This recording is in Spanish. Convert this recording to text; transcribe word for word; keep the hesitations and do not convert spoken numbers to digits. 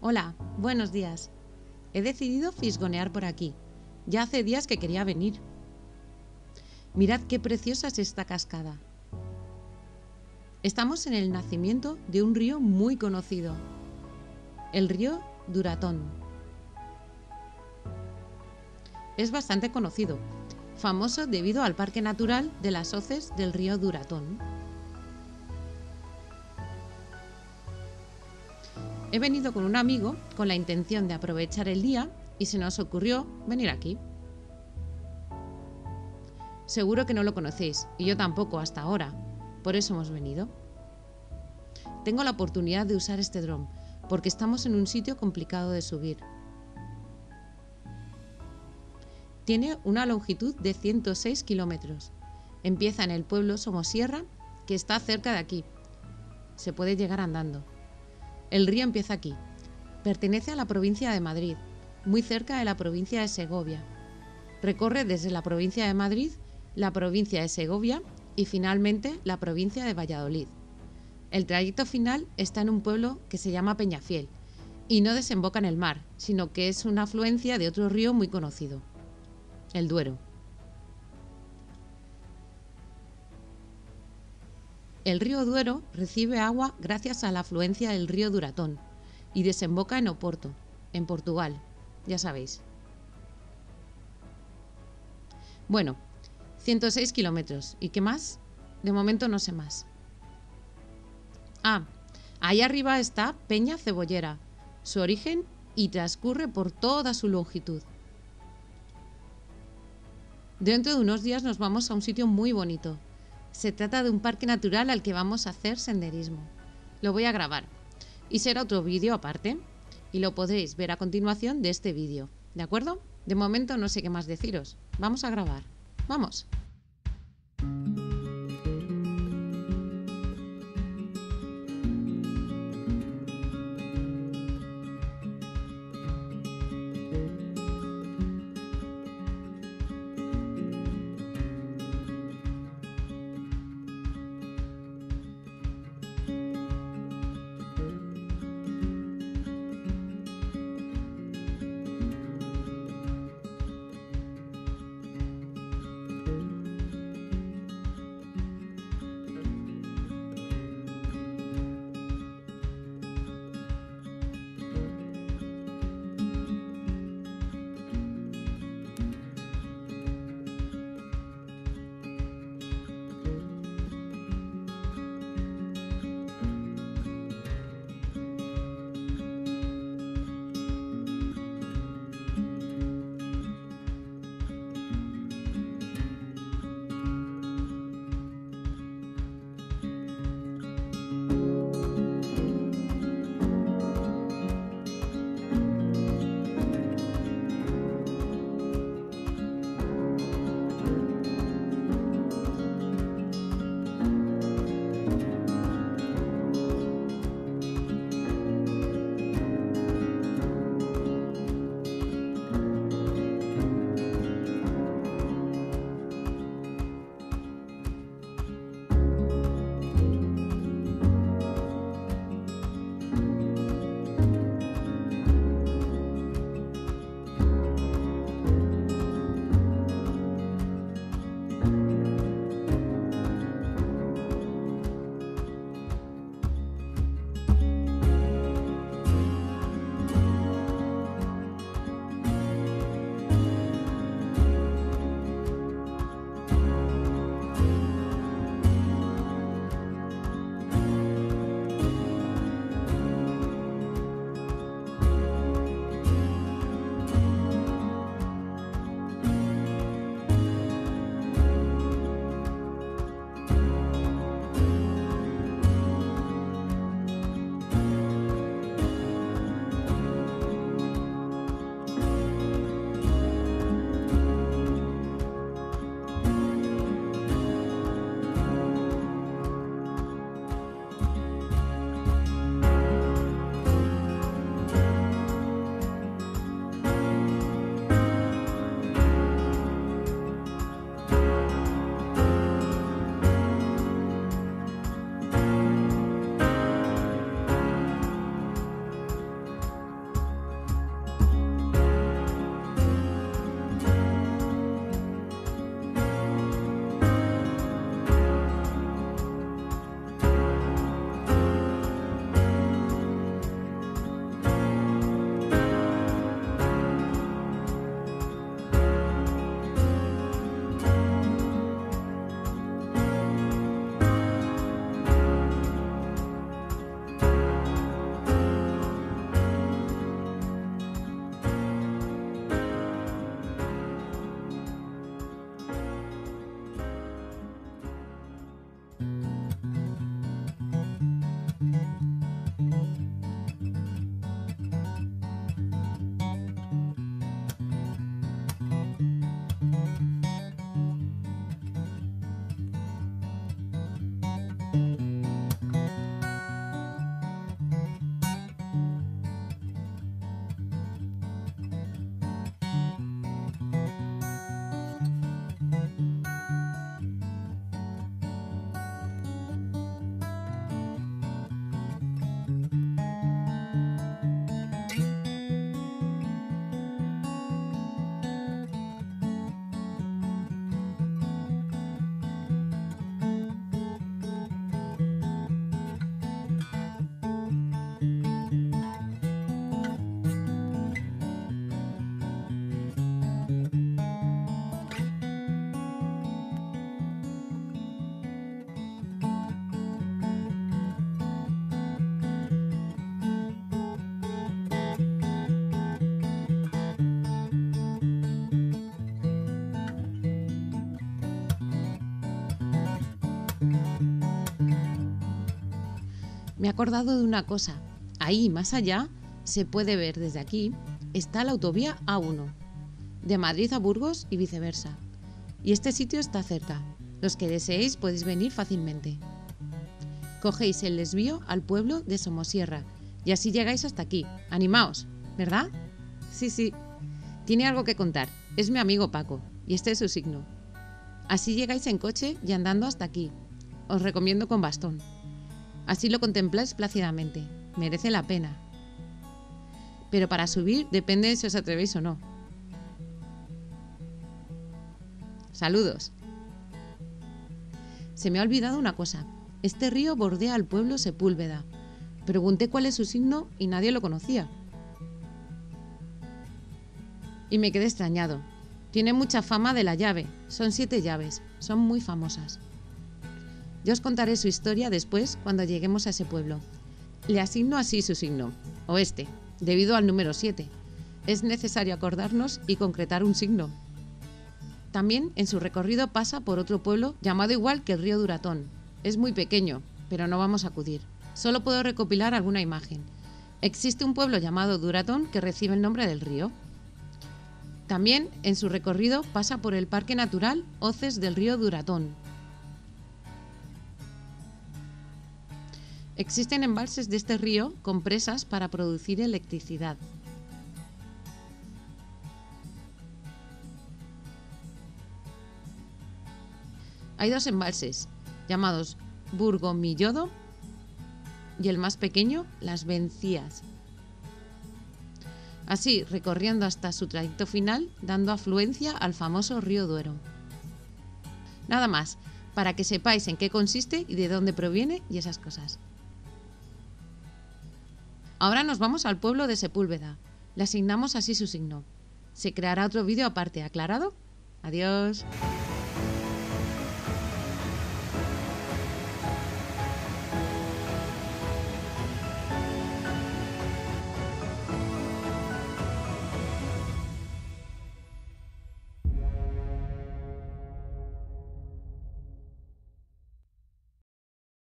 Hola, buenos días. He decidido fisgonear por aquí. Ya hace días que quería venir. Mirad qué preciosa es esta cascada. Estamos en el nacimiento de un río muy conocido, el río Duratón. Es bastante conocido, famoso debido al Parque Natural de las Hoces del río Duratón. He venido con un amigo con la intención de aprovechar el día y se nos ocurrió venir aquí. Seguro que no lo conocéis y yo tampoco hasta ahora, por eso hemos venido. Tengo la oportunidad de usar este dron porque estamos en un sitio complicado de subir. Tiene una longitud de ciento seis kilómetros. Empieza en el pueblo Somosierra, que está cerca de aquí. Se puede llegar andando. El río empieza aquí. Pertenece a la provincia de Madrid, muy cerca de la provincia de Segovia. Recorre desde la provincia de Madrid, la provincia de Segovia y finalmente la provincia de Valladolid. El trayecto final está en un pueblo que se llama Peñafiel y no desemboca en el mar, sino que es una afluencia de otro río muy conocido, el Duero. El río Duero recibe agua gracias a la afluencia del río Duratón y desemboca en Oporto, en Portugal, ya sabéis. Bueno, ciento seis kilómetros. ¿Y qué más? De momento no sé más. Ah, ahí arriba está Peña Cebollera, su origen y transcurre por toda su longitud. Dentro de unos días nos vamos a un sitio muy bonito. Se trata de un parque natural al que vamos a hacer senderismo. Lo voy a grabar y será otro vídeo aparte y lo podréis ver a continuación de este vídeo, ¿de acuerdo? De momento no sé qué más deciros. Vamos a grabar. ¡Vamos! Me he acordado de una cosa. Ahí, más allá, se puede ver desde aquí, está la autovía A uno, de Madrid a Burgos y viceversa. Y este sitio está cerca. Los que deseéis podéis venir fácilmente. Cogéis el desvío al pueblo de Somosierra y así llegáis hasta aquí. Animaos, ¿verdad? Sí, sí. Tiene algo que contar. Es mi amigo Paco y este es su signo. Así llegáis en coche y andando hasta aquí. Os recomiendo con bastón. Así lo contempláis plácidamente. Merece la pena. Pero para subir depende de si os atrevéis o no. Saludos. Se me ha olvidado una cosa. Este río bordea el pueblo Sepúlveda. Pregunté cuál es su signo y nadie lo conocía. Y me quedé extrañado. Tiene mucha fama de la llave. Son siete llaves. Son muy famosas. Yo os contaré su historia después cuando lleguemos a ese pueblo. Le asigno así su signo, oeste, debido al número siete. Es necesario acordarnos y concretar un signo. También en su recorrido pasa por otro pueblo llamado igual que el río Duratón. Es muy pequeño, pero no vamos a acudir. Solo puedo recopilar alguna imagen. Existe un pueblo llamado Duratón que recibe el nombre del río. También en su recorrido pasa por el Parque Natural Hoces del río Duratón. Existen embalses de este río con presas para producir electricidad. Hay dos embalses, llamados Burgomillodo y el más pequeño, Las Vencías. Así, recorriendo hasta su trayecto final, dando afluencia al famoso río Duero. Nada más, para que sepáis en qué consiste y de dónde proviene y esas cosas. Ahora nos vamos al pueblo de Sepúlveda. Le asignamos así su signo. Se creará otro vídeo aparte, ¿aclarado? Adiós.